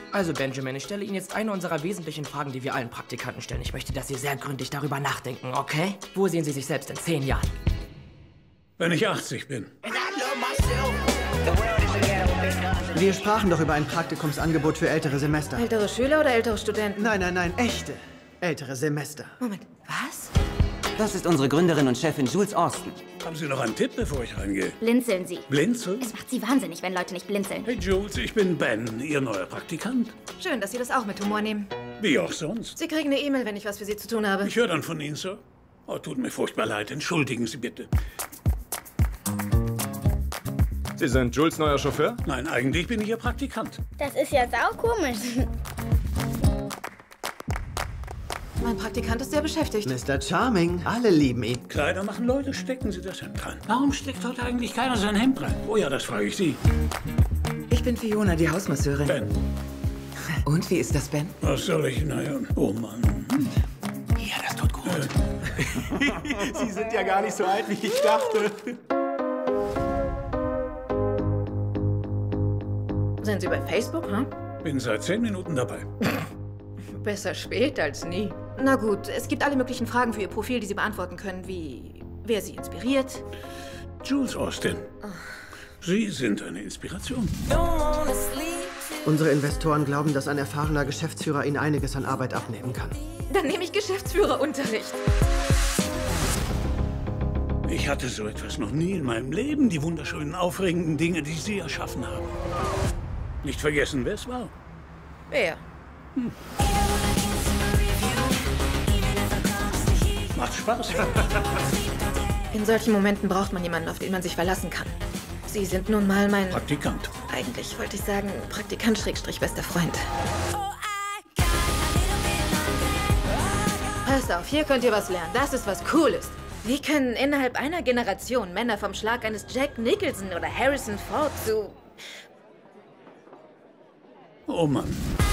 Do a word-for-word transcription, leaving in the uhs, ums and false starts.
Also, Benjamin, ich stelle Ihnen jetzt eine unserer wesentlichen Fragen, die wir allen Praktikanten stellen. Ich möchte, dass Sie sehr gründlich darüber nachdenken, okay? Wo sehen Sie sich selbst in zehn Jahren? Wenn ich achtzig bin. Wir sprachen doch über ein Praktikumsangebot für ältere Semester. Ältere Schüler oder ältere Studenten? Nein, nein, nein, echte ältere Semester. Moment, was? Das ist unsere Gründerin und Chefin Jules Austin. Haben Sie noch einen Tipp, bevor ich reingehe? Blinzeln Sie. Blinzeln? Es macht Sie wahnsinnig, wenn Leute nicht blinzeln. Hey Jules, ich bin Ben, Ihr neuer Praktikant. Schön, dass Sie das auch mit Humor nehmen. Wie auch sonst. Sie kriegen eine E-Mail, wenn ich was für Sie zu tun habe. Ich höre dann von Ihnen, Sir. Oh, tut mir furchtbar leid. Entschuldigen Sie bitte. Sie sind Jules neuer Chauffeur? Nein, eigentlich bin ich Ihr Praktikant. Das ist ja saukomisch. Mein Praktikant ist sehr beschäftigt. Mister Charming, alle lieben ihn. Kleider machen Leute, stecken Sie das Hemd rein. Warum steckt heute eigentlich keiner sein Hemd rein? Oh ja, das frage ich Sie. Ich bin Fiona, die Hausmasseurin. Ben, Und wie ist das, Ben? was soll ich? Naja, oh Mann. Ja, das tut gut. Sie sind ja gar nicht so alt, wie ich dachte. Sind Sie bei Facebook, hm? Bin seit zehn Minuten dabei. Besser spät als nie. Na gut, es gibt alle möglichen Fragen für Ihr Profil, die Sie beantworten können, wie wer Sie inspiriert. Jules Austin. Sie sind eine Inspiration. Unsere Investoren glauben, dass ein erfahrener Geschäftsführer ihnen einiges an Arbeit abnehmen kann. Dann nehme ich Geschäftsführerunterricht. Ich hatte so etwas noch nie in meinem Leben. Die wunderschönen, aufregenden Dinge, die Sie erschaffen haben. Nicht vergessen, wer es war. Wer? Hm. Macht Spaß. In solchen Momenten braucht man jemanden, auf den man sich verlassen kann. Sie sind nun mal mein... Praktikant. Eigentlich wollte ich sagen, Praktikant Schrägstrich bester Freund. Passt auf, hier könnt ihr was lernen. Das ist was Cooles. Wie können innerhalb einer Generation Männer vom Schlag eines Jack Nicholson oder Harrison Ford zu... Oh Mann.